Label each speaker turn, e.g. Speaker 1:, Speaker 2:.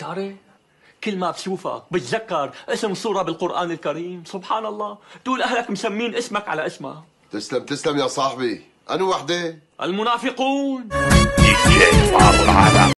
Speaker 1: بتعرف كل ما بشوفك بتذكر اسم صورة بالقرآن الكريم. سبحان الله، تقول أهلك مسمين اسمك على اسمها.
Speaker 2: تسلم تسلم يا صاحبي. أنو وحدة؟
Speaker 1: المنافقون.